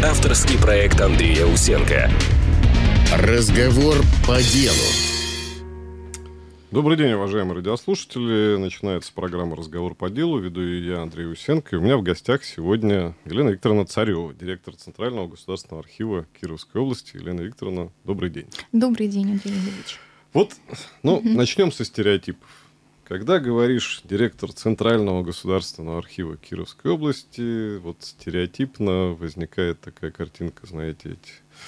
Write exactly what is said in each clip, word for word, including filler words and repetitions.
Авторский проект Андрея Усенко. Разговор по делу. Добрый день, уважаемые радиослушатели. Начинается программа «Разговор по делу». Веду ее я, Андрей Усенко. И у меня в гостях сегодня Елена Викторовна Царева, директор Центрального государственного архива Кировской области. Елена Викторовна, добрый день. Добрый день, Андрей Ильич. Вот, ну, Угу. начнем со стереотипов. Когда говоришь директор Центрального государственного архива Кировской области, вот стереотипно возникает такая картинка, знаете, эти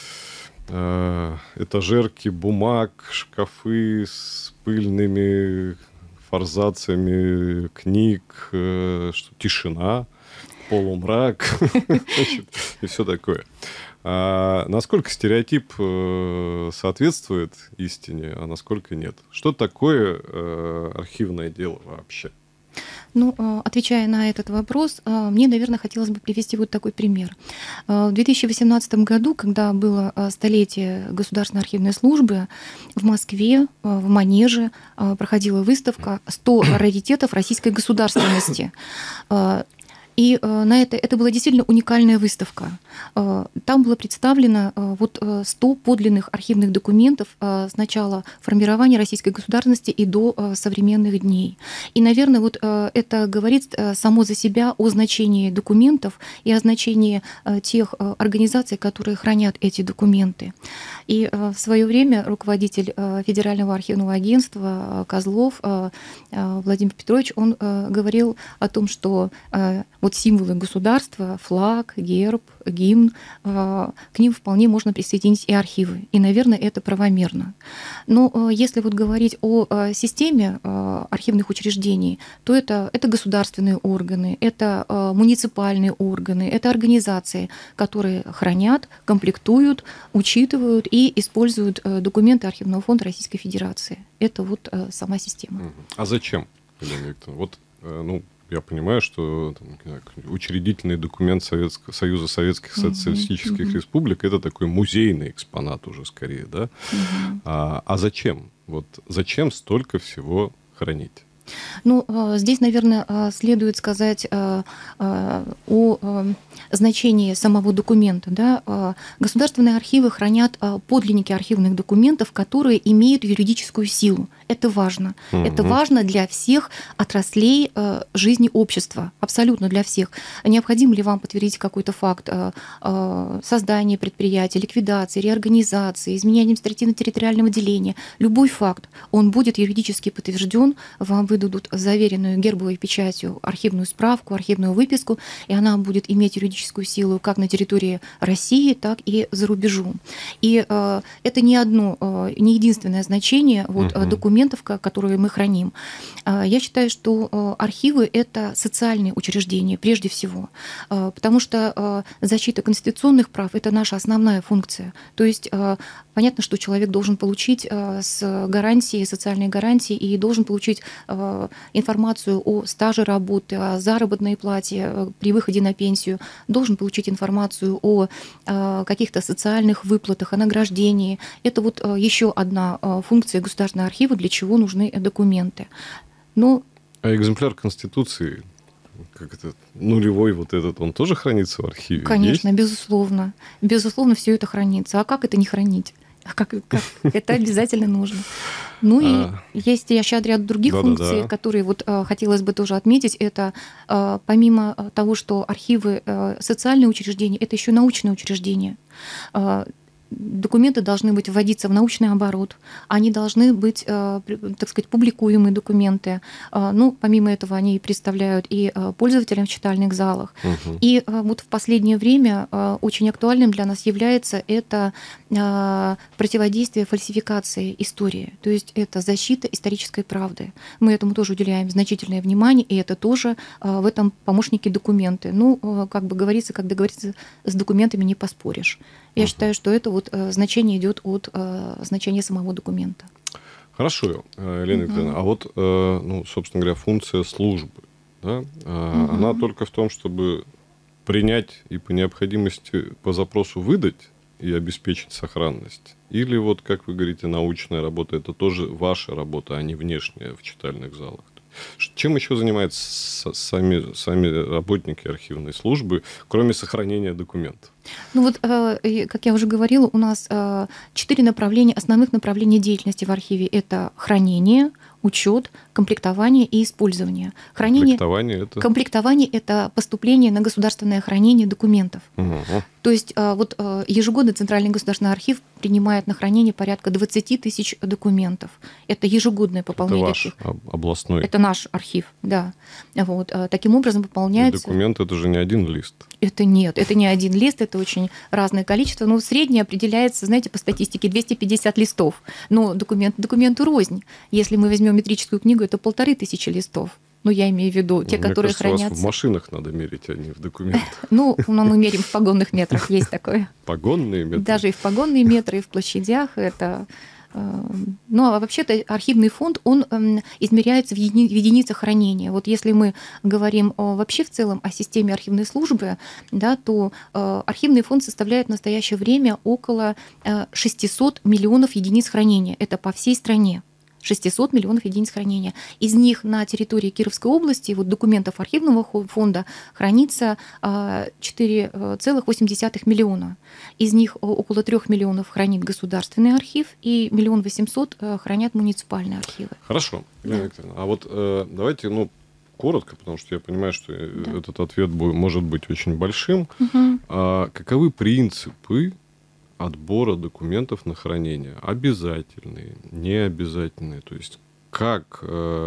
э, этажерки бумаг, шкафы с пыльными форзациями книг, э, что тишина, полумрак и все такое. А насколько стереотип э, соответствует истине, а насколько нет? Что такое э, архивное дело вообще? Ну, отвечая на этот вопрос, мне, наверное, хотелось бы привести вот такой пример. В две тысячи восемнадцатом году, когда было столетие Государственной архивной службы, в Москве, в Манеже проходила выставка «сто раритетов российской государственности». И на это, это была действительно уникальная выставка. Там было представлено вот сто подлинных архивных документов с начала формирования российской государственности и до современных дней. И, наверное, вот это говорит само за себя о значении документов и о значении тех организаций, которые хранят эти документы. И в свое время руководитель Федерального архивного агентства Козлов Владимир Петрович, он говорил о том, что вот символы государства, флаг, герб, гимн, к ним вполне можно присоединить и архивы. И, наверное, это правомерно. Но если вот говорить о системе архивных учреждений, то это, это государственные органы, это муниципальные органы, это организации, которые хранят, комплектуют, учитывают и используют документы Архивного фонда Российской Федерации. Это вот сама система. А зачем, Елена Викторовна? Вот, ну, я понимаю, что там, учредительный документ Советского, Союза Советских Социалистических uh-huh. Республик – это такой музейный экспонат уже скорее, да? Uh-huh. А, а зачем? Вот зачем столько всего хранить? Ну, здесь, наверное, следует сказать о значении самого документа. Да? Государственные архивы хранят подлинники архивных документов, которые имеют юридическую силу. Это важно. Угу. Это важно для всех отраслей жизни общества, абсолютно для всех. Необходимо ли вам подтвердить какой-то факт создания предприятия, ликвидации, реорганизации, изменения административно-территориального деления? Любой факт, он будет юридически подтвержден, вам выдадут заверенную гербовой печатью архивную справку, архивную выписку, и она будет иметь юридическую силу как на территории России, так и за рубежом. И э, это не одно, э, не единственное значение вот, uh-huh. документов, которые мы храним. Э, я считаю, что э, архивы — это социальные учреждения прежде всего, э, потому что э, защита конституционных прав — это наша основная функция. То есть э, понятно, что человек должен получить э, с гарантией, социальной гарантией и должен получить э, информацию о стаже работы, о заработной плате при выходе на пенсию, должен получить информацию о каких-то социальных выплатах, о награждении. Это вот еще одна функция Государственного архива, для чего нужны документы. Но... А экземпляр Конституции, как это, нулевой вот этот, он тоже хранится в архиве? Конечно, есть? безусловно. Безусловно, все это хранится. А как это не хранить? Как, как, это обязательно нужно. Ну и а... есть еще ряд других да, функций, да, да. которые вот, э, хотелось бы тоже отметить. Это э, помимо того, что архивы э, социальные учреждения, это еще научные учреждения. Э, Документы должны быть вводиться в научный оборот, они должны быть, так сказать, публикуемые документы. Ну, помимо этого, они представляют и пользователям в читальных залах. Угу. И вот в последнее время очень актуальным для нас является это противодействие фальсификации истории, то есть это защита исторической правды. Мы этому тоже уделяем значительное внимание, и это тоже в этом помощники документы. Ну, как бы говорится, когда говорится, с документами не поспоришь. Я uh-huh. считаю, что это вот э, значение идет от э, значения самого документа. Хорошо, Елена uh-huh. Викторовна. А вот, э, ну, собственно говоря, функция службы, да, э, uh-huh. она только в том, чтобы принять и по необходимости по запросу выдать и обеспечить сохранность? Или вот, как вы говорите, научная работа – это тоже ваша работа, а не внешняя в читальных залах? Чем еще занимаются сами, сами работники архивной службы, кроме сохранения документов? Ну вот, как я уже говорила, у нас четыре направления, основных направления деятельности в архиве. Это хранение, учет, комплектование и использование. Хранение, комплектование это? Комплектование – это поступление на государственное хранение документов. Угу. То есть вот ежегодно Центральный государственный архив принимает на хранение порядка двадцать тысяч документов. Это ежегодное пополнение. Это ваш областной? Это наш архив, да. Вот. Таким образом пополняется... И документ – это же не один лист? Это нет, это не один лист, это очень разное количество. Но среднее определяется, знаете, по статистике двести пятьдесят листов. Но документ документу рознь. Если мы возьмем метрическую книгу, это полторы тысячи листов. Ну, я имею в виду те, Мне которые кажется, хранятся... вас в машинах надо мерить, а не в документах. Ну, мы меряем в погонных метрах, есть такое. Погонные метры? Даже и в погонные метры, и в площадях. Это... Ну, а вообще-то архивный фонд, он измеряется в, еди... в единицах хранения. Вот если мы говорим о, вообще в целом о системе архивной службы, да, то э, архивный фонд составляет в настоящее время около э, шестисот миллионов единиц хранения. Это по всей стране. шестисот миллионов единиц хранения. Из них на территории Кировской области вот, документов архивного фонда хранится четыре целых восемь десятых миллиона. Из них около трёх миллионов хранит государственный архив и миллион восемьсот хранят муниципальные архивы. Хорошо, Елена да. Викторовна. А вот э, давайте, ну, коротко, потому что я понимаю, что да. этот ответ может быть очень большим. Угу. А каковы принципы отбора документов на хранение? Обязательные, необязательные? То есть как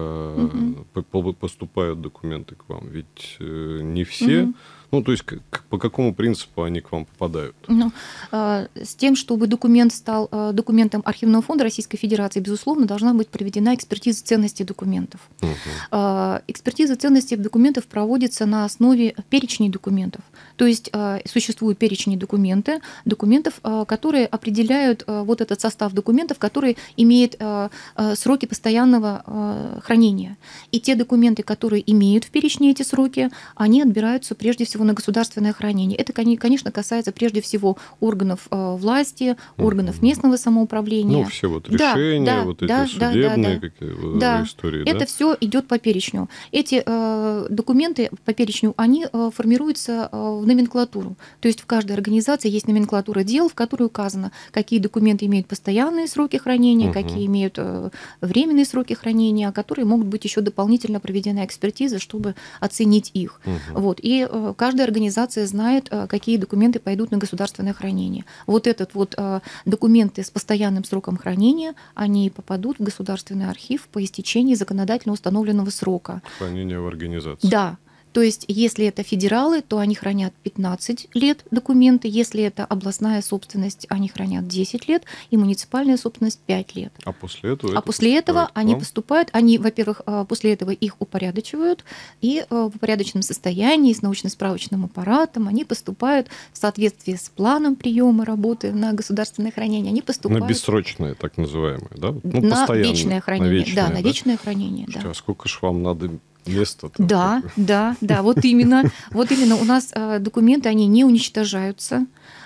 э, угу. поступают документы к вам? Ведь э, не все... Угу. Ну, то есть как, по какому принципу они к вам попадают? Ну, э, с тем, чтобы документ стал э, документом Архивного фонда Российской Федерации, безусловно, должна быть проведена экспертиза ценности документов. Угу. Э, экспертиза ценности документов проводится на основе перечней документов. То есть э, существуют перечни документы, документов, э, которые определяют э, вот этот состав документов, который имеет э, э, сроки постоянного э, хранения. И те документы, которые имеют в перечне эти сроки, они отбираются прежде всего на государственное хранение. Это, конечно, касается прежде всего органов власти, органов местного самоуправления. Ну, все вот решения, да, вот да, эти да, судебные да, да. Да. истории. Это да? все идет по перечню. Эти э, документы по перечню, они э, формируются э, в номенклатуру. То есть в каждой организации есть номенклатура дел, в которой указано, какие документы имеют постоянные сроки хранения, угу. какие имеют э, временные сроки хранения, которые могут быть еще дополнительно проведена экспертиза, чтобы оценить их. Угу. Вот. И э, каждая организация знает, какие документы пойдут на государственное хранение. Вот этот вот документы с постоянным сроком хранения, они попадут в государственный архив по истечении законодательно установленного срока. Хранение в организации. Да. То есть, если это федералы, то они хранят пятнадцать лет документы, если это областная собственность, они хранят десять лет, и муниципальная собственность пять лет. А после этого? А после этого они поступают, они, во-первых, после этого их упорядочивают, и в упорядоченном состоянии, с научно-справочным аппаратом, они поступают в соответствии с планом приема работы на государственное хранение. Они поступают... На бессрочное, так называемое, да? Ну, на вечное хранение. На вечное, да, да, на вечное хранение. Слушайте, да. А сколько ж вам надо... Место да, такое. да, да, вот именно, вот именно у нас э, документы, они не уничтожаются,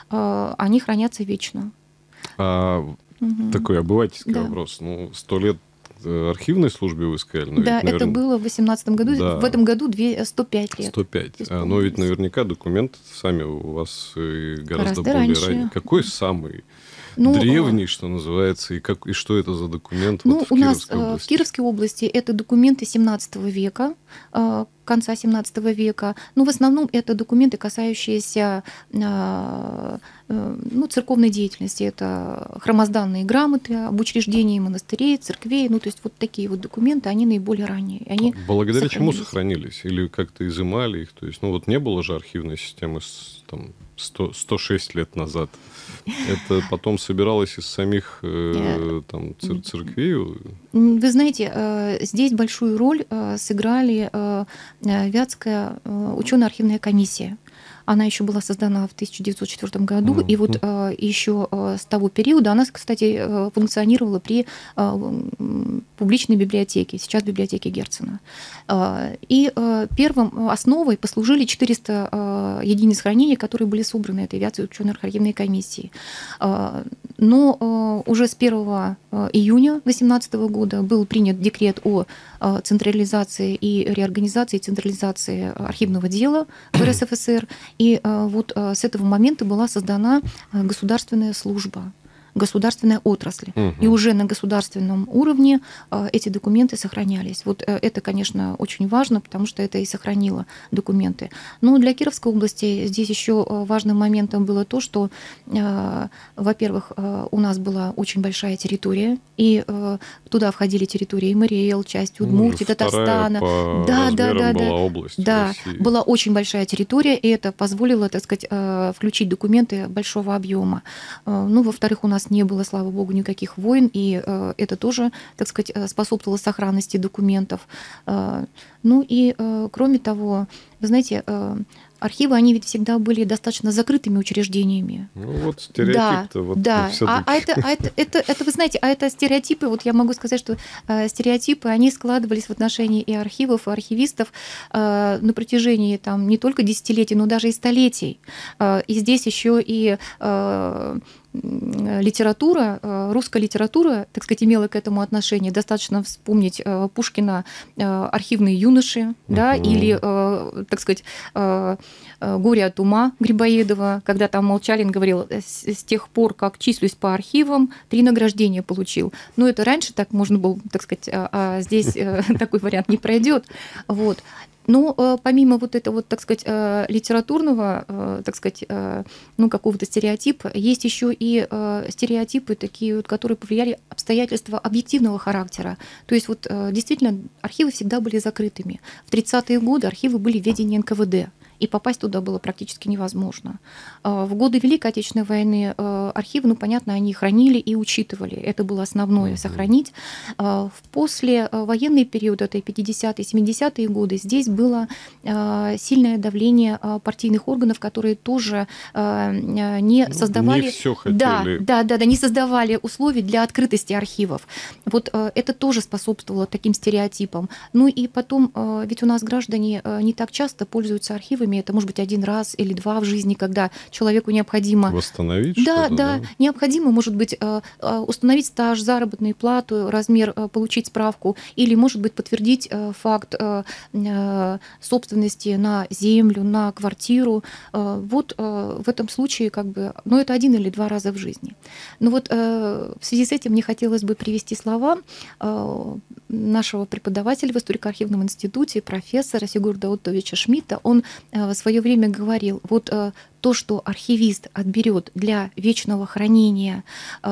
э, они хранятся вечно. А, угу. Такой обывательский да. вопрос. Ну, сто лет архивной службе вы сказали. Но да, ведь, наверное... это было в восемнадцатом году, да. В этом году сто пять лет. сто пять. А, но ведь наверняка документы сами у вас гораздо, гораздо более раньше. ранние. Какой самый ну, древний, что называется, и, как, и что это за документ ну, вот в у Кировской нас области? В Кировской области это документы семнадцатого века, конца семнадцатого века. Ну, в основном это документы, касающиеся ну, церковной деятельности. Это храмозданные грамоты об учреждении монастырей, церквей. Ну, то есть вот такие вот документы, они наиболее ранние. Они Благодаря сохранились. чему сохранились? Или как-то изымали их? То есть, ну, вот не было же архивной системы там, сто, сто шесть лет назад. Это потом собиралось из самих э, там, цер- церквей? Вы знаете, здесь большую роль сыграли Вятская учено-архивная комиссия. Она еще была создана в тысяча девятьсот четвёртом году, Мгм. и вот еще с того периода она, кстати, функционировала при м, публичной библиотеке, сейчас библиотеке Герцена. И первым основой послужили четыреста единиц хранения, которые были собраны этой авиацией учёно-архивной комиссией. Но уже с первого июня две тысячи восемнадцатого года был принят декрет о централизации и реорганизации, централизации архивного дела в эр эс эф эс эр. И вот с этого момента была создана государственная служба, государственная отрасль. Угу. И уже на государственном уровне эти документы сохранялись. Вот это, конечно, очень важно, потому что это и сохранило документы. Но для Кировской области здесь еще важным моментом было то, что, во-первых, у нас была очень большая территория, и туда входили территории Мариэл, часть Удмуртии, Ну, Татарстана. По Да, да, да, была да. область Да, России. была очень большая территория, и это позволило, так сказать, включить документы большого объема. Ну, во-вторых, у нас не было, слава богу, никаких войн, и это тоже, так сказать, способствовало сохранности документов. Ну и, кроме того, вы знаете, архивы, они ведь всегда были достаточно закрытыми учреждениями. Ну вот стереотип-то Да, вот да. всё-таки. А, а, это, а это, это, это, вы знаете, а это стереотипы, вот я могу сказать, что э, стереотипы, они складывались в отношении и архивов, и архивистов э, на протяжении там, не только десятилетий, но даже и столетий. Э, и здесь еще и э, литература, русская литература, так сказать, имела к этому отношение. Достаточно вспомнить Пушкина «Архивные юноши», да, Мгм. или, так сказать, «Горе от ума» Грибоедова, когда там Молчалин говорил: с тех пор, как числюсь по архивам, три награждения получил. Но это раньше так можно было, так сказать, а здесь такой вариант не пройдет. Вот. Но э, помимо вот этого, вот, так сказать, э, литературного, э, так сказать, э, ну, какого-то стереотипа, есть еще и э, стереотипы такие, вот, которые повлияли обстоятельства объективного характера. То есть вот э, действительно архивы всегда были закрытыми. В тридцатые годы архивы были в ведении эн ка вэ дэ, и попасть туда было практически невозможно. В годы Великой Отечественной войны архивы, ну, понятно, они хранили и учитывали. Это было основное — сохранить. В послевоенный период, это пятидесятые, семидесятые годы, здесь было сильное давление партийных органов, которые тоже не создавали... Не все хотели. Да, да, да, да, не создавали условий для открытости архивов. Вот это тоже способствовало таким стереотипам. Ну и потом, ведь у нас граждане не так часто пользуются архивами, это может быть один раз или два в жизни, когда человеку необходимо... Восстановить Да, что-то, да, да? необходимо, может быть, установить стаж, заработную плату, размер, получить справку, или, может быть, подтвердить факт собственности на землю, на квартиру. Вот в этом случае, как бы, ну, это один или два раза в жизни. Но вот в связи с этим мне хотелось бы привести слова нашего преподавателя в историко-архивном институте, профессора Сигурда Оттовича Шмидта. Он в свое время говорил: вот то, что архивист отберет для вечного хранения,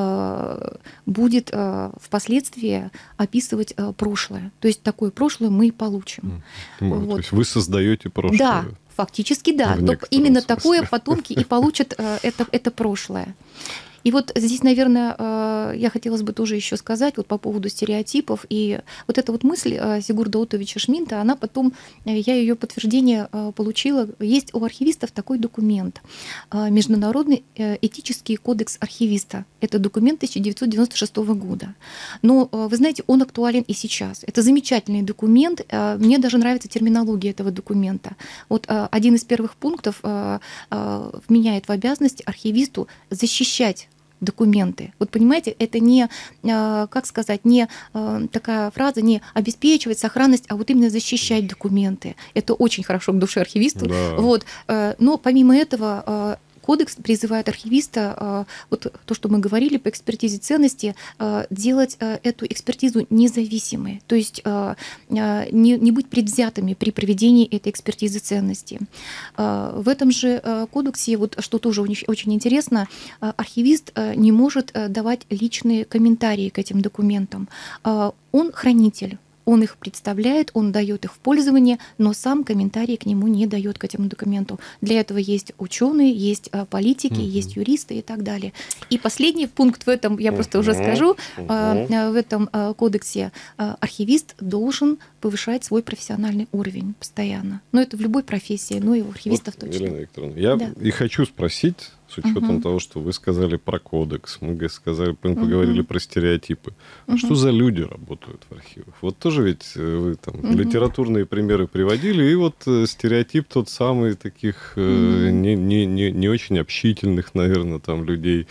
будет впоследствии описывать прошлое. То есть такое прошлое мы и получим. Ну, Вот. То есть вы создаете прошлое. Да, фактически да. В Но некотором именно смысле. такое потомки и получат это, это прошлое. И вот здесь, наверное, я хотелось бы тоже еще сказать вот по поводу стереотипов. И вот эта вот мысль Сигурда Оттовича Шмидта, она потом, я ее подтверждение получила. Есть у архивистов такой документ: Международный этический кодекс архивиста. Это документ тысяча девятьсот девяносто шестого года. Но, вы знаете, он актуален и сейчас. Это замечательный документ. Мне даже нравится терминология этого документа. Вот один из первых пунктов вменяет в обязанность архивисту защищать документы. Вот понимаете, это не, как сказать, не такая фраза, не обеспечивать сохранность, а вот именно защищать документы. Это очень хорошо к душе архивисту. Да. Вот. Но помимо этого кодекс призывает архивиста, вот то, что мы говорили по экспертизе ценности, делать эту экспертизу независимой, то есть не, не быть предвзятыми при проведении этой экспертизы ценности. В этом же кодексе, вот что тоже очень интересно, архивист не может давать личные комментарии к этим документам. Он хранитель. он их представляет, он дает их в пользование, но сам комментарий к нему не дает, к этому документу. Для этого есть ученые, есть политики, uh-huh. есть юристы и так далее. И последний пункт в этом, я просто uh-huh. уже скажу, uh-huh. в этом кодексе архивист должен повышать свой профессиональный уровень постоянно. Но это в любой профессии, но и у архивистов вот, точно. Елена Викторовна, я да. и хочу спросить, с учетом uh-huh. того, что вы сказали про кодекс, мы сказали, мы поговорили uh-huh. про стереотипы. А uh-huh. что за люди работают в архивах? Вот тоже ведь вы там uh-huh. литературные примеры приводили, и вот стереотип тот самый таких uh-huh. не, не, не, не очень общительных, наверное, там людей,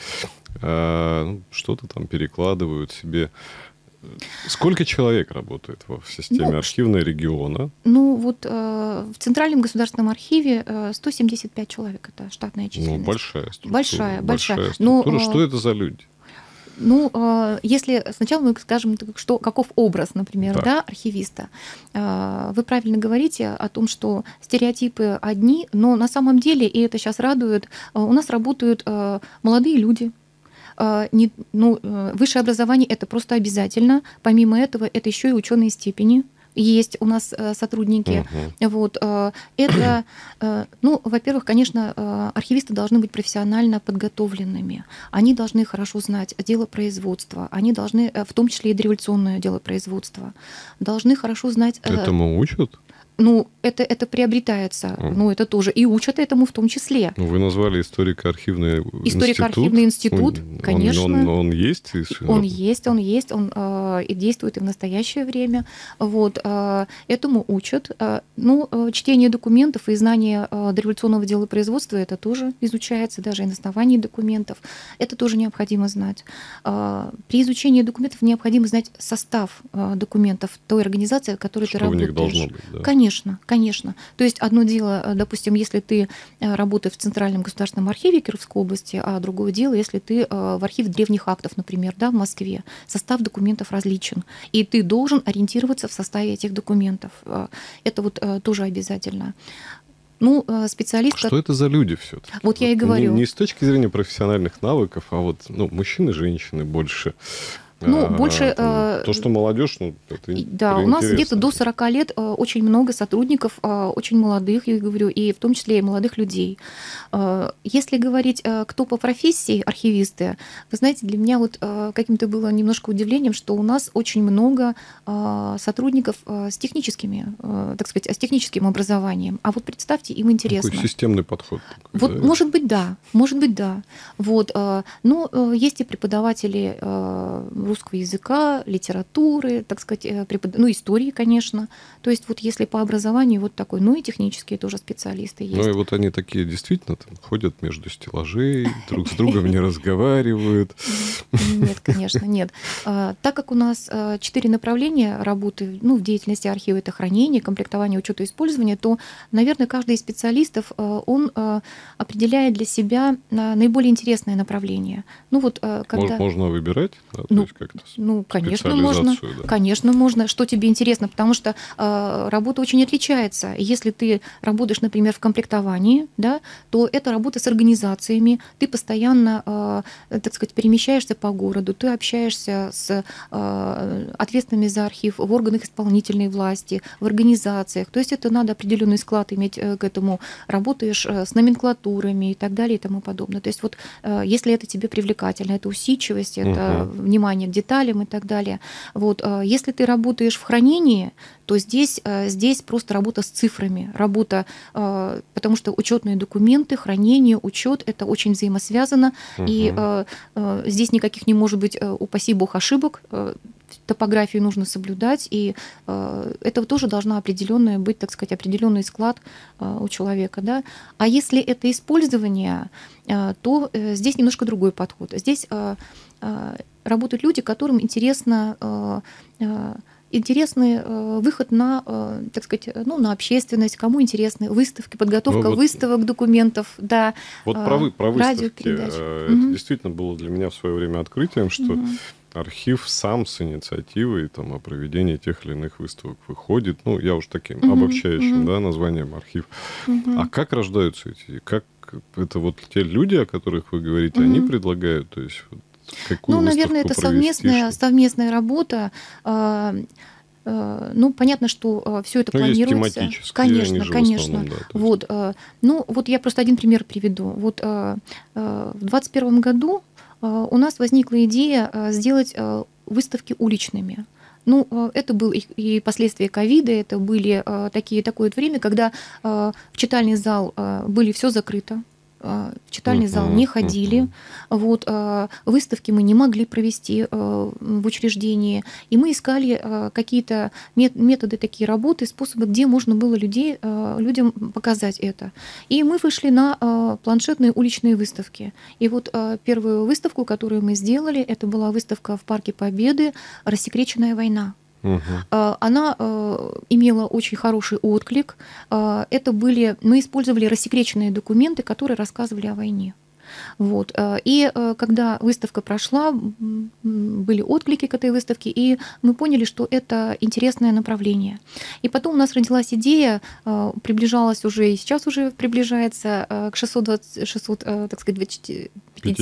а, что-то там перекладывают себе. Сколько человек работает в системе ну, архивной региона? Ну, вот э, в Центральном государственном архиве э, сто семьдесят пять человек, это штатная численность. Ну, большая структура. Большая, большая. большая структура. Но, что это за люди? Ну, э, если сначала мы скажем, что, каков образ, например, да. Да, архивиста. Э, вы правильно говорите о том, что стереотипы одни, но на самом деле, и это сейчас радует, э, у нас работают э, молодые люди. Не, ну, высшее образование это просто обязательно. Помимо этого, это еще и ученые степени. Есть у нас сотрудники. Uh-huh. Вот, это, ну, во-первых, конечно, архивисты должны быть профессионально подготовленными. Они должны хорошо знать дело производства. Они должны, в том числе и дореволюционное дело производства, должны хорошо знать... Этому учат? Ну, это, это приобретается, mm. ну, это тоже. И учат этому в том числе. Вы назвали историко-архивный институт. Историко-архивный институт, он, конечно. Он, он, он есть? Он есть, он есть, он э, и действует и в настоящее время. Вот, э, этому учат. Э, ну, э, чтение документов и знание э, дореволюционного дела производства, это тоже изучается, даже и на основании документов. Это тоже необходимо знать. Э, при изучении документов необходимо знать состав э, документов той организации, в которой Что ты работаешь. Что в них должно быть, да? Конечно, конечно. То есть одно дело, допустим, если ты работаешь в Центральном государственном архиве Кировской области, а другое дело, если ты в архиве древних актов, например, да, в Москве. Состав документов различен. И ты должен ориентироваться в составе этих документов. Это вот тоже обязательно. Ну, специалист... Что это за люди все-таки? Вот я и говорю. Не, не с точки зрения профессиональных навыков, а вот ну, мужчины, женщины больше... Ну, больше... То, что молодежь, ну, это Да, у нас где-то до сорока лет очень много сотрудников, очень молодых, я говорю, и в том числе и молодых людей. Если говорить, кто по профессии архивисты, вы знаете, для меня вот каким-то было немножко удивлением, что у нас очень много сотрудников с техническими, так сказать, с техническим образованием. А вот представьте, им интересно. Такой системный подход. Такой, вот, да? Может быть, да, может быть, да. Вот, но есть и преподаватели русского языка, литературы, так сказать, препод... ну, истории, конечно. То есть вот если по образованию вот такой, ну и технические тоже специалисты есть. Ну и вот они такие действительно там ходят между стеллажей, друг с другом не разговаривают. Нет, конечно, нет. Так как у нас четыре направления работы ну, в деятельности архива, это хранение, комплектование, учет и использование, то, наверное, каждый из специалистов, он определяет для себя наиболее интересное направление. Ну вот когда... Можно выбирать? Да, ну, ну, конечно, можно. Да. Конечно, можно. Что тебе интересно? Потому что э, работа очень отличается. Если ты работаешь, например, в комплектовании, да, то это работа с организациями. Ты постоянно, э, так сказать, перемещаешься по городу, ты общаешься с э, ответственными за архив в органах исполнительной власти, в организациях. То есть это надо определенный склад иметь к этому. Работаешь с номенклатурами и так далее и тому подобное. То есть вот э, если это тебе привлекательно, это усидчивость, это uh-huh. внимание к деталям и так далее. Вот. Если ты работаешь в хранении, то здесь, здесь просто работа с цифрами, работа, потому что учетные документы, хранение, учет это очень взаимосвязано, угу. и здесь никаких не может быть, упаси бог, ошибок. Топографию нужно соблюдать, и э, это тоже должна определенная быть, так сказать, определенный склад э, у человека. Да? А если это использование, э, то э, здесь немножко другой подход. Здесь э, э, работают люди, которым интересно, э, э, интересный э, выход на, э, так сказать, ну, на общественность, кому интересны выставки, подготовка ну, вот, выставок, документов. Да, вот э, про, вы, про выставки. Это угу. действительно было для меня в свое время открытием, что угу. архив сам с инициативой там, о проведении тех или иных выставок выходит. Ну, я уж таким uh-huh, обобщающим uh-huh. да, названием архив. Uh-huh. А как рождаются эти? Как это вот те люди, о которых вы говорите, uh-huh. они предлагают? То есть, вот, какую ну, наверное, это совместная, совместная работа. Ну, понятно, что все это ну, планируется. Есть тематические, конечно, они же конечно. в основном, да, вот, ну, вот я просто один пример приведу. Вот в двадцать первом году у нас возникла идея сделать выставки уличными. Ну, это было и последствия ковида, это были такие, такое вот время, когда в читальный зал были все закрыто. В читальный зал не ходили, вот, выставки мы не могли провести в учреждении, и мы искали какие-то методы такие работы, способы, где можно было людей, людям показать это. И мы вышли на планшетные уличные выставки. И вот первую выставку, которую мы сделали, это была выставка в Парке Победы «Рассекреченная война». Угу. Она имела очень хороший отклик. Это были, мы использовали рассекреченные документы, которые рассказывали о войне. Вот. И когда выставка прошла, были отклики к этой выставке, и мы поняли, что это интересное направление. И потом у нас родилась идея, приближалась уже, и сейчас уже приближается к шестисотпятидесятилетию, так сказать,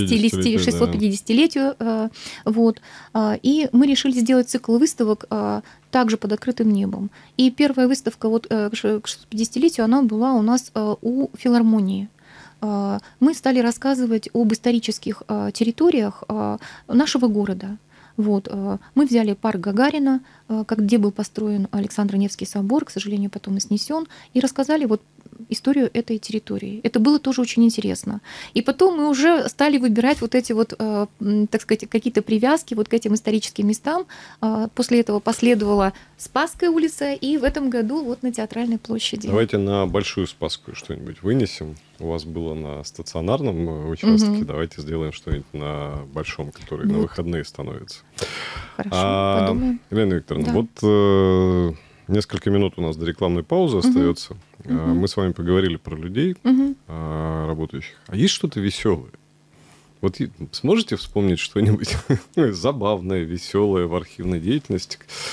шестисотпятидесятилетию. Вот. И мы решили сделать цикл выставок также под открытым небом. И первая выставка вот к шестисотпятидесятилетию, она была у нас у филармонии. Мы стали рассказывать об исторических территориях нашего города. Вот. Мы взяли парк Гагарина, где был построен Александро Невский собор, к сожалению, потом и снесен, и рассказали вот историю этой территории. Это было тоже очень интересно. И потом мы уже стали выбирать вот эти вот, так сказать, какие-то привязки вот к этим историческим местам. После этого последовала Спасская улица, и в этом году вот на Театральной площади. Давайте на Большую Спасскую что-нибудь вынесем. У вас было на стационарном участке. Угу. Давайте сделаем что-нибудь на большом, который вот на выходные становится. Хорошо, а, подумаем. Елена Викторовна, да. вот э, несколько минут у нас до рекламной паузы угу. остается. Угу. Мы с вами поговорили про людей, угу. э, работающих. А есть что-то веселое? Вот сможете вспомнить что-нибудь забавное, веселое в архивной деятельности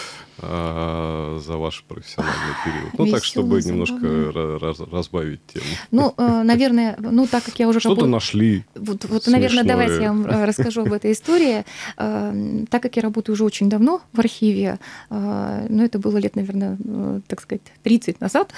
за ваш профессиональный период? Ну, веселый, так, чтобы немножко раз, разбавить тему. Ну, наверное, ну, так как я уже... Что-то работ... нашли. Вот, вот наверное, давайте я вам расскажу об этой истории. Так как я работаю уже очень давно в архиве, ну, это было лет, наверное, так сказать, тридцать назад,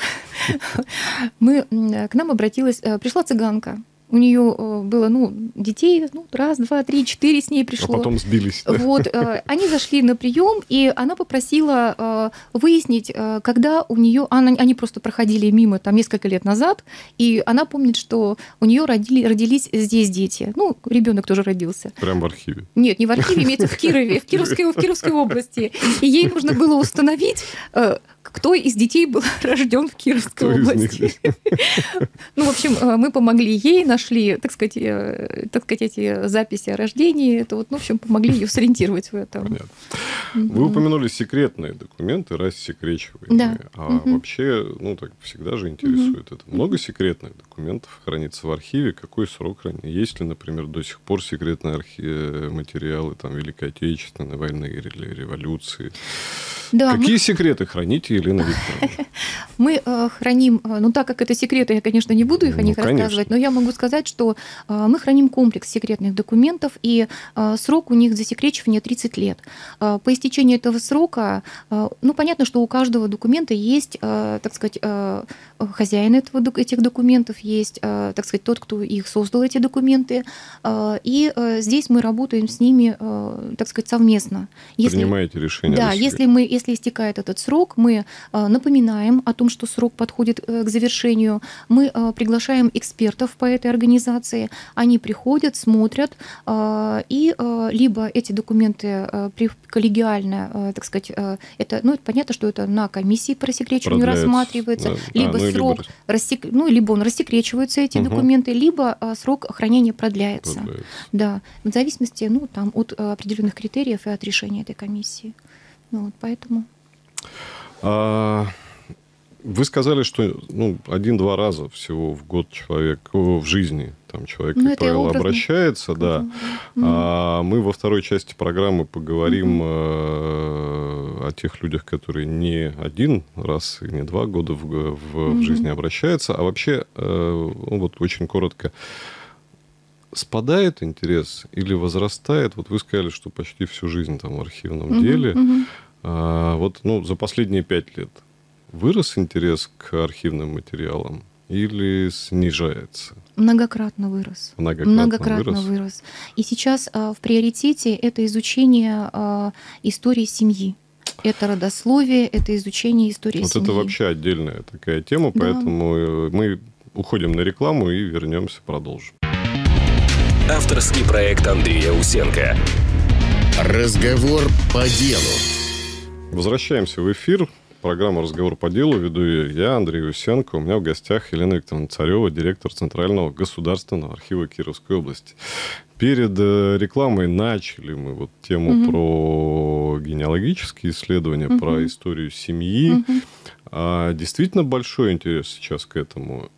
мы, к нам обратилась, пришла цыганка. У нее было, ну, детей, ну, раз, два, три, четыре с ней пришло. А потом сбились. Да? Вот, они зашли на прием, и она попросила выяснить, когда у нее, она, они просто проходили мимо там несколько лет назад, и она помнит, что у нее родили, родились здесь дети. Ну, ребенок тоже родился. Прямо в архиве? Нет, не в архиве, имеется в Кирове, в Кировской, в Кировской области. И ей нужно было установить, кто из детей был рожден в Кировской кто области. Ну, в общем, мы помогли ей, нашли, так сказать, так сказать, эти записи о рождении. Это вот, ну, в общем, помогли ее сориентировать в этом. Понятно. Вы упомянули секретные документы, рассекречиваемые. Да. А угу. вообще, ну, так всегда же интересует угу. это. Много секретных документов хранится в архиве. Какой срок хранения? Есть ли, например, до сих пор секретные архи... материалы там, Великой Отечественной войны или революции? Да, Какие мы... секреты храните, Елена Викторовна? Мы э, храним, ну так как это секреты, я, конечно, не буду их ну, о них конечно. рассказывать, но я могу сказать, что э, мы храним комплекс секретных документов, и э, срок у них засекречивания тридцать лет. Э, по истечении этого срока, э, ну понятно, что у каждого документа есть, э, так сказать, э, хозяин этого, этих документов, есть, э, так сказать, тот, кто их создал, эти документы, э, и э, здесь мы работаем с ними, э, так сказать, совместно. Если, Принимаете решение? Да, если мы Если истекает этот срок, мы напоминаем о том, что срок подходит к завершению. Мы приглашаем экспертов по этой организации. Они приходят, смотрят, и либо эти документы коллегиально, так сказать, это, ну, это понятно, что это на комиссии по рассекречиванию рассматривается, да. а, либо ну, срок, либо... Рассек... ну, либо он рассекречиваются, эти угу. документы, либо срок хранения продляется. продляется. Да, в зависимости, ну, там, от определенных критериев и от решения этой комиссии. Ну, вот поэтому. А, вы сказали, что ну, один-два раза всего в год человек, в жизни там человек, ну, как правило, обращается. Да. Mm-hmm. А мы во второй части программы поговорим mm-hmm. о тех людях, которые не один раз и не два года в, в, mm-hmm. в жизни обращаются, а вообще, ну, вот очень коротко, спадает интерес или возрастает? Вот вы сказали, что почти всю жизнь там в архивном uh-huh, деле. Uh-huh. А, вот ну, за последние пять лет вырос интерес к архивным материалам или снижается? Многократно вырос. Многократно, Многократно вырос. вырос. И сейчас а, в приоритете это изучение а, истории семьи. Это родословие, это изучение истории Вот семьи. это вообще отдельная такая тема, Да. поэтому мы уходим на рекламу и вернемся, продолжим. Авторский проект Андрея Усенко. Разговор по делу. Возвращаемся в эфир. Программа «Разговор по делу». Веду ее я, Андрей Усенко. У меня в гостях Елена Викторовна Царева, директор Центрального государственного архива Кировской области. Перед рекламой начали мы вот тему угу. про генеалогические исследования, угу. про историю семьи. Угу. А, действительно большой интерес сейчас к этому.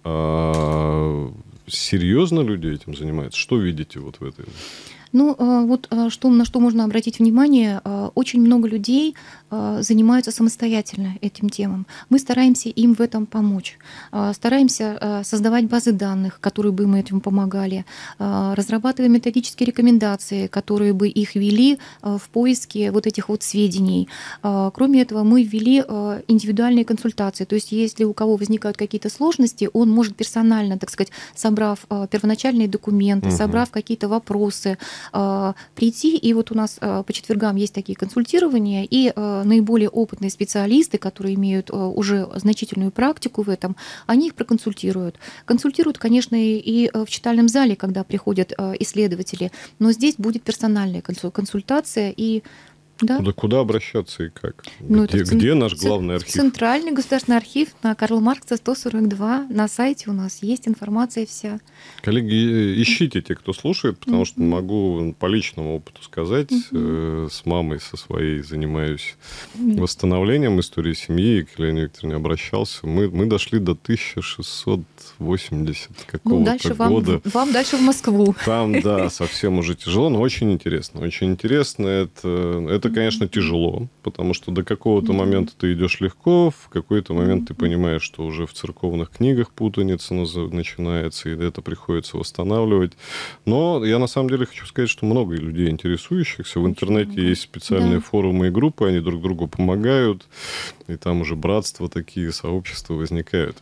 А, серьезно люди этим занимаются? Что видите вот в этой? Ну, вот что, на что можно обратить внимание, очень много людей занимаются самостоятельно этим темам. Мы стараемся им в этом помочь. Стараемся создавать базы данных, которые бы им этим помогали. Разрабатываем методические рекомендации, которые бы их вели в поиске вот этих вот сведений. Кроме этого, мы ввели индивидуальные консультации. То есть, если у кого возникают какие-то сложности, он может персонально, так сказать, собрав первоначальные документы, угу. собрав какие-то вопросы, прийти, и вот у нас по четвергам есть такие консультирования, и наиболее опытные специалисты, которые имеют уже значительную практику в этом, они их проконсультируют. Консультируют, конечно, и в читальном зале, когда приходят исследователи, но здесь будет персональная консультация, и да. Куда, куда обращаться и как? Ну, где, ц... где наш главный архив? Центральный государственный архив на Карла Маркса сто сорок два. На сайте у нас есть информация вся. Коллеги, ищите те, кто слушает, потому mm-hmm. что могу по личному опыту сказать, mm-hmm. э, с мамой со своей занимаюсь mm-hmm. восстановлением истории семьи, и к Елене Викторовне обращался. Мы, мы дошли до тысяча шестьсот восьмидесятого какого-то ну, дальше года. Вам, вам дальше в Москву. Там, да, совсем уже тяжело, но очень интересно. Очень интересно. Это, это конечно, тяжело, потому что до какого-то момента ты идешь легко, в какой-то момент ты понимаешь, что уже в церковных книгах путаница начинается, и это приходится восстанавливать. Но я на самом деле хочу сказать, что много людей интересующихся. В интернете очень есть специальные да. форумы и группы, они друг другу помогают, и там уже братства такие, сообщества возникают.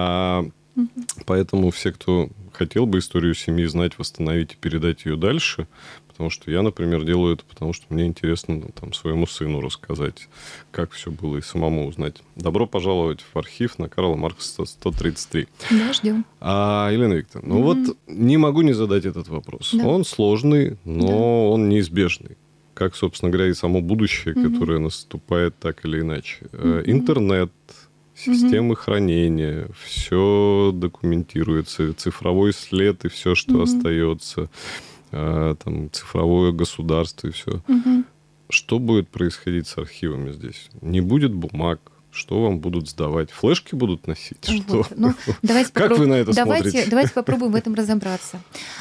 А поэтому все, кто хотел бы историю семьи знать, восстановить и передать ее дальше, потому что я, например, делаю это, потому что мне интересно ну, там, своему сыну рассказать, как все было, и самому узнать. Добро пожаловать в архив на Карла Маркса сто тридцать три. Да, ждем. А, Елена Викторовна, ну mm-hmm. вот не могу не задать этот вопрос. Да. Он сложный, но да. он неизбежный. Как, собственно говоря, и само будущее, mm-hmm. которое наступает так или иначе. Mm-hmm. Интернет, системы mm-hmm. хранения, все документируется, цифровой след и все, что mm-hmm. остается. Там, цифровое государство и все. Угу. Что будет происходить с архивами здесь? Не будет бумаг? Что вам будут сдавать? Флешки будут носить? Вот. Ну, давайте как попроб... вы на это давайте, смотрите? Давайте попробуем в этом разобраться.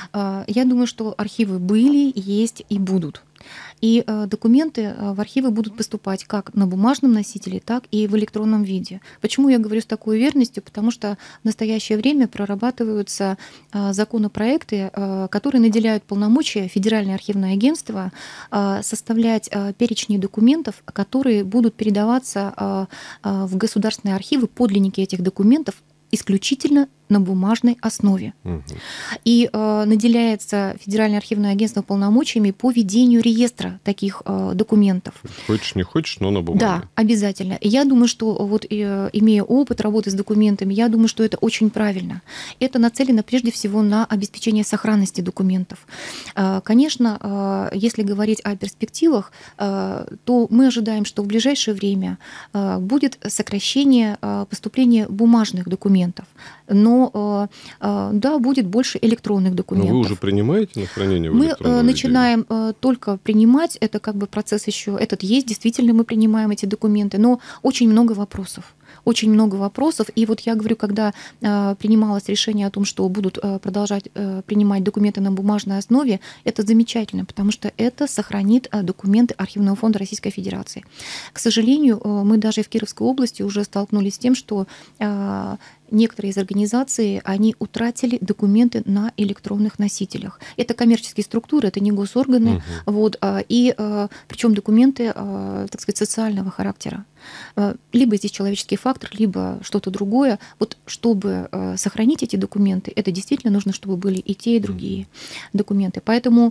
Я думаю, что архивы были, есть и будут. И документы в архивы будут поступать как на бумажном носителе, так и в электронном виде. Почему я говорю с такой уверенностью? Потому что в настоящее время прорабатываются законопроекты, которые наделяют полномочия Федеральное архивное агентство составлять перечни документов, которые будут передаваться в государственные архивы, подлинники этих документов исключительно на бумажной основе. Угу. И э, наделяется Федеральное архивное агентство полномочиями по ведению реестра таких э, документов. Хочешь, не хочешь, но на бумаге. Да, обязательно. И я думаю, что вот э, имея опыт работы с документами, я думаю, что это очень правильно. Это нацелено прежде всего на обеспечение сохранности документов. Э, конечно, э, если говорить о перспективах, э, то мы ожидаем, что в ближайшее время э, будет сокращение э, поступления бумажных документов. Но да, будет больше электронных документов. Но вы уже принимаете на хранение в мы электронном начинаем виде? Только принимать, это как бы процесс еще, этот есть, действительно мы принимаем эти документы, но очень много вопросов. Очень много вопросов. И вот я говорю, когда э, принималось решение о том, что будут э, продолжать э, принимать документы на бумажной основе, это замечательно, потому что это сохранит э, документы Архивного фонда Российской Федерации. К сожалению, э, мы даже в Кировской области уже столкнулись с тем, что э, некоторые из организаций, они утратили документы на электронных носителях. Это коммерческие структуры, это не госорганы, угу. вот, и причем документы, так сказать, социального характера. Либо здесь человеческий фактор, либо что-то другое. Вот чтобы сохранить эти документы, это действительно нужно, чтобы были и те, и другие mm-hmm. документы. Поэтому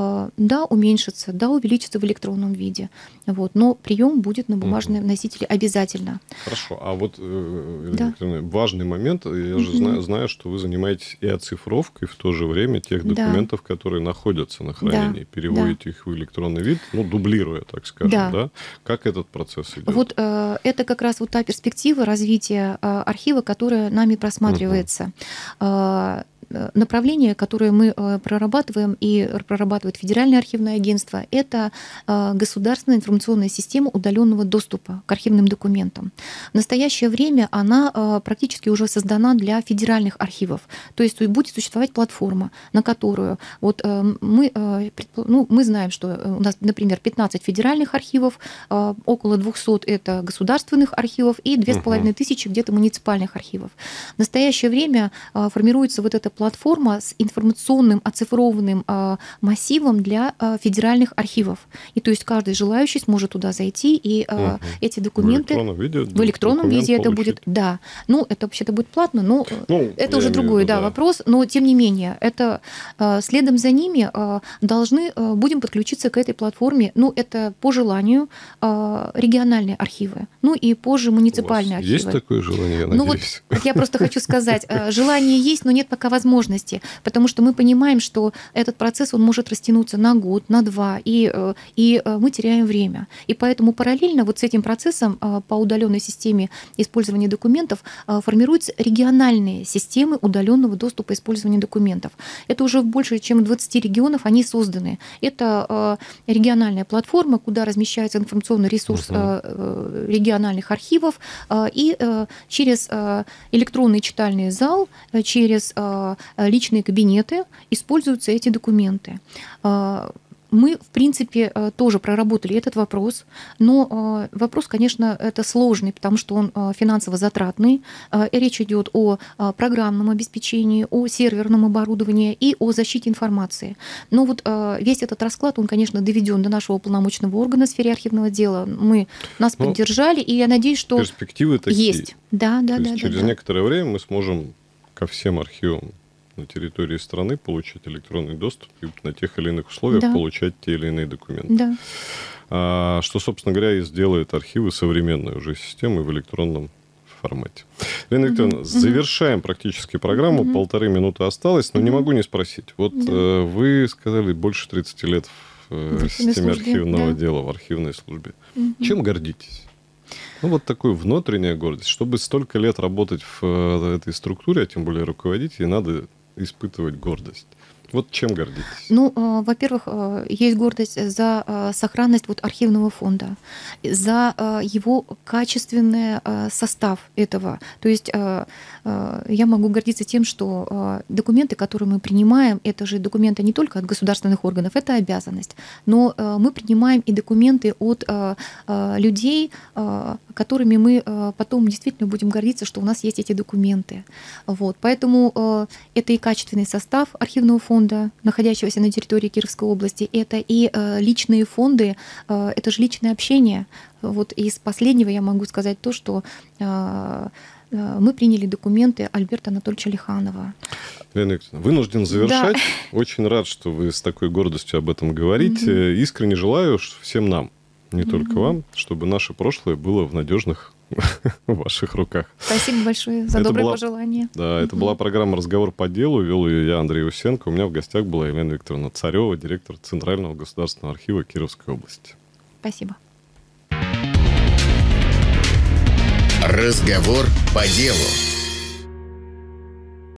да, уменьшится, да, увеличится в электронном виде. Вот, но прием будет на бумажном mm-hmm. носителе обязательно. Хорошо. А вот да. важный момент, я mm-hmm. же знаю, знаю, что вы занимаетесь и оцифровкой в то же время тех документов, да. которые находятся на хранении. Да. Переводите да. их в электронный вид, ну, дублируя, так скажем. Да. Да? Как этот процесс идет? Вот это как раз вот та перспектива развития архива, которая нами просматривается. Uh-huh. Направление, которое мы прорабатываем и прорабатывает Федеральное архивное агентство, это государственная информационная система удаленного доступа к архивным документам. В настоящее время она практически уже создана для федеральных архивов. То есть будет существовать платформа, на которую вот мы, ну, мы знаем, что у нас, например, пятнадцать федеральных архивов, около двухсот это государственных архивов и две с половиной тысячи где-то муниципальных архивов. В настоящее время формируется вот эта платформа с информационным оцифрованным э, массивом для э, федеральных архивов. И то есть каждый желающий сможет туда зайти, и э, угу. эти документы... В электронном виде? В электронном виде это будет, да. Ну, это вообще-то будет платно, но ну, это уже другой да, да. вопрос. Но, тем не менее, это э, следом за ними э, должны э, будем подключиться к этой платформе. Ну, это по желанию э, региональные архивы, ну и позже муниципальные архивы. Есть такое желание, я ну, надеюсь? Вот, я просто хочу сказать, э, желание есть, но нет пока возможности. возможности, потому что мы понимаем, что этот процесс он может растянуться на год, на два, и, и мы теряем время. И поэтому параллельно вот с этим процессом по удаленной системе использования документов формируются региональные системы удаленного доступа использования документов. Это уже больше, чем в двадцати регионах они созданы. Это региональная платформа, куда размещается информационный ресурс uh-huh. региональных архивов, и через электронный читальный зал, через личные кабинеты используются эти документы. Мы, в принципе, тоже проработали этот вопрос, но вопрос, конечно, это сложный, потому что он финансово затратный. Речь идет о программном обеспечении, о серверном оборудовании и о защите информации. Но вот весь этот расклад, он, конечно, доведен до нашего уполномоченного органа в сфере архивного дела. Мы, нас но поддержали, и я надеюсь, что перспективы такие. Есть. Да, да, То да, есть да, через да. некоторое время мы сможем ко всем архивам на территории страны получить электронный доступ и на тех или иных условиях да. получать те или иные документы. Да. А, что, собственно говоря, и сделает архивы современной уже системой в электронном формате. Елена Викторовна, mm-hmm. завершаем практически программу. Mm-hmm. Полторы минуты осталось, но mm-hmm. не могу не спросить. Вот да. э, вы сказали, больше тридцати лет в э, системе службе, архивного да. дела, в архивной службе. Mm-hmm. Чем гордитесь? Ну, вот такую внутренняя гордость. Чтобы столько лет работать в этой структуре, а тем более руководить, ей надо испытывать гордость. Вот чем гордитесь? Ну, во-первых, есть гордость за сохранность вот архивного фонда, за его качественный состав этого. То есть я могу гордиться тем, что документы, которые мы принимаем, это же документы не только от государственных органов, это обязанность, но мы принимаем и документы от людей, которыми мы потом действительно будем гордиться, что у нас есть эти документы. Вот. Поэтому это и качественный состав архивного фонда, находящегося на территории Кировской области, это и э, личные фонды, э, это же личное общение. Вот из последнего я могу сказать то, что э, э, мы приняли документы Альберта Анатольевича Лиханова. Елена Викторовна, вынужден завершать. Да. Очень рад, что вы с такой гордостью об этом говорите. Mm-hmm. Искренне желаю всем нам, не mm-hmm. только вам, чтобы наше прошлое было в надежных в ваших руках. Спасибо большое за это добрые была, пожелания. Да, это mm-hmm. была программа «Разговор по делу». Вел ее я, Андрей Усенко. У меня в гостях была Елена Викторовна Царева, директор Центрального государственного архива Кировской области. Спасибо. Разговор по делу.